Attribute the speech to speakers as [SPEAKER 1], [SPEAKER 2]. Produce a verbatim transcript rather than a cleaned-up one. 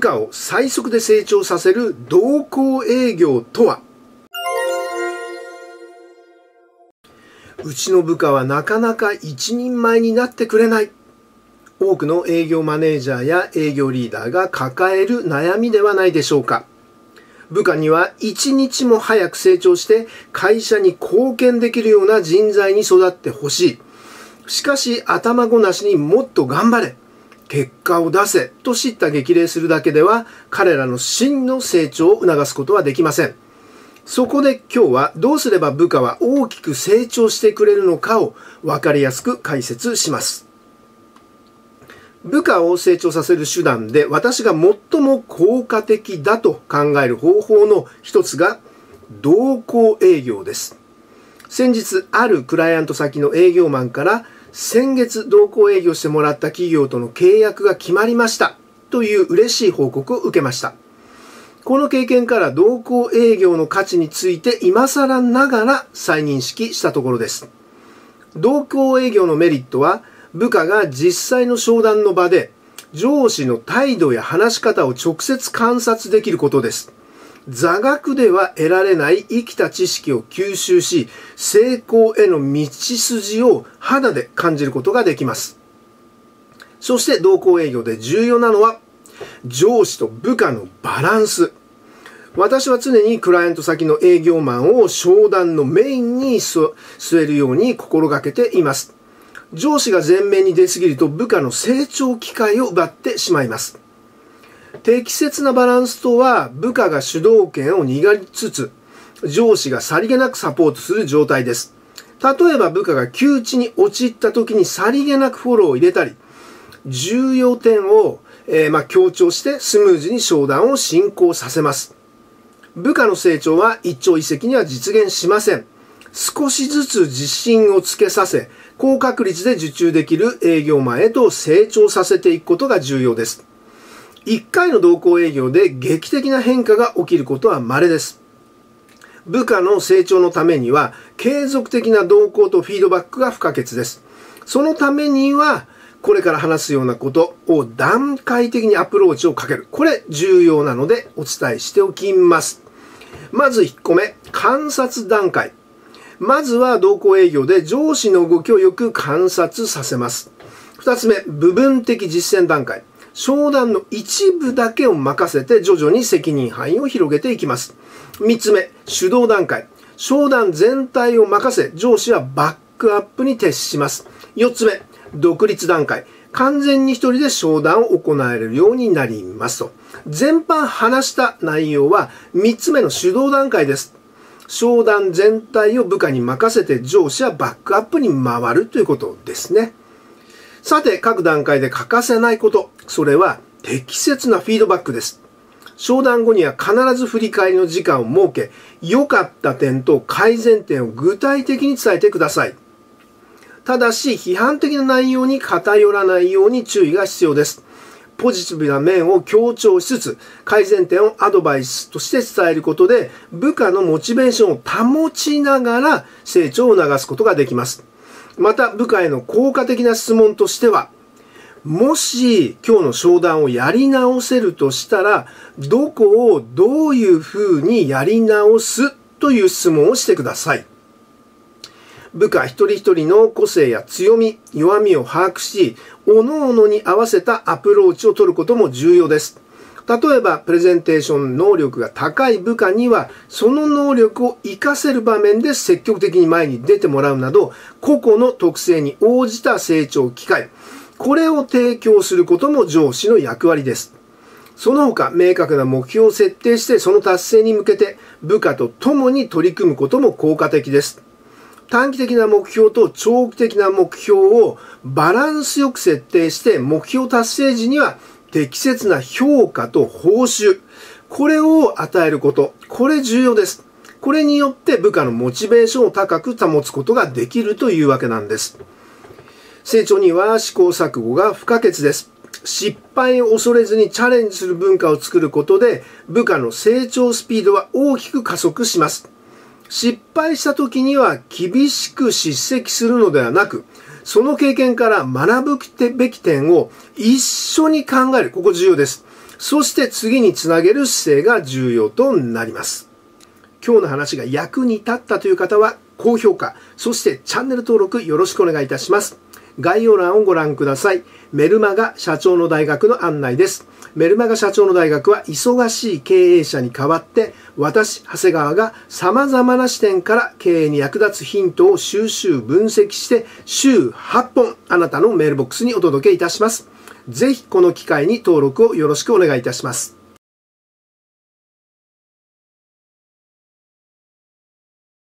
[SPEAKER 1] 下を最速で成長させる同行営業とは。うちの部下はなかなか一人前になってくれない。多くの営業マネージャーや営業リーダーが抱える悩みではないでしょうか。部下には一日も早く成長して会社に貢献できるような人材に育ってほしい。しかし頭ごなしにもっと頑張れ、結果を出せと叱咤激励するだけでは彼らの真の成長を促すことはできません。そこで今日はどうすれば部下は大きく成長してくれるのかを分かりやすく解説します。部下を成長させる手段で私が最も効果的だと考える方法の一つが同行営業です。先日あるクライアント先の営業マンから先月同行営業してもらった企業との契約が決まりましたという嬉しい報告を受けました。この経験から同行営業の価値について今更ながら再認識したところです。同行営業のメリットは部下が実際の商談の場で上司の態度や話し方を直接観察できることです。座学では得られない生きた知識を吸収し、成功への道筋を肌で感じることができます。そして同行営業で重要なのは上司と部下のバランス。私は常にクライアント先の営業マンを商談のメインに据えるように心がけています。上司が前面に出すぎると部下の成長機会を奪ってしまいます。適切なバランスとは部下が主導権を握りつつ上司がさりげなくサポートする状態です。例えば部下が窮地に陥った時にさりげなくフォローを入れたり重要点を、えーまあ、強調してスムーズに商談を進行させます。部下の成長は一朝一夕には実現しません。少しずつ自信をつけさせ高確率で受注できる営業マンへと成長させていくことが重要です。いっかいの同行営業で劇的な変化が起きることは稀です。部下の成長のためには継続的な動向とフィードバックが不可欠です。そのためにはこれから話すようなことを段階的にアプローチをかける。これ重要なのでお伝えしておきます。まずいっこめ、観察段階。まずは同行営業で上司の動きをよく観察させます。ふたつめ、部分的実践段階。商談の一部だけを任せて徐々に責任範囲を広げていきます。みっつめ、主導段階。商談全体を任せ、上司はバックアップに徹します。よっつめ、独立段階。完全に一人で商談を行えるようになりますと。全般話した内容はみっつめの主導段階です。商談全体を部下に任せて上司はバックアップに回るということですね。さて、各段階で欠かせないこと、それは適切なフィードバックです。商談後には必ず振り返りの時間を設け、良かった点と改善点を具体的に伝えてください。ただし、批判的な内容に偏らないように注意が必要です。ポジティブな面を強調しつつ、改善点をアドバイスとして伝えることで、部下のモチベーションを保ちながら成長を促すことができます。また、部下への効果的な質問としては、もし今日の商談をやり直せるとしたら、どこをどういうふうにやり直すという質問をしてください。部下一人一人の個性や強み、弱みを把握し、各々に合わせたアプローチを取ることも重要です。例えば、プレゼンテーション能力が高い部下には、その能力を活かせる場面で積極的に前に出てもらうなど、個々の特性に応じた成長機会、これを提供することも上司の役割です。その他、明確な目標を設定して、その達成に向けて部下と共に取り組むことも効果的です。短期的な目標と長期的な目標をバランスよく設定して目標達成時には適切な評価と報酬、これを与えること、これ重要です。これによって部下のモチベーションを高く保つことができるというわけなんです。成長には試行錯誤が不可欠です。失敗を恐れずにチャレンジする文化を作ることで部下の成長スピードは大きく加速します。失敗した時には厳しく叱責するのではなく、その経験から学ぶべき点を一緒に考える。ここ重要です。 そして次につなげる姿勢が重要となります。今日の話が役に立ったという方は高評価、そしてチャンネル登録よろしくお願いいたします。概要欄をご覧ください。メルマガ社長の大学の案内です。メルマガ社長の大学は忙しい経営者に代わって私、長谷川が様々な視点から経営に役立つヒントを収集分析して週はっぽんあなたのメールボックスにお届けいたします。ぜひこの機会に登録をよろしくお願いいたします。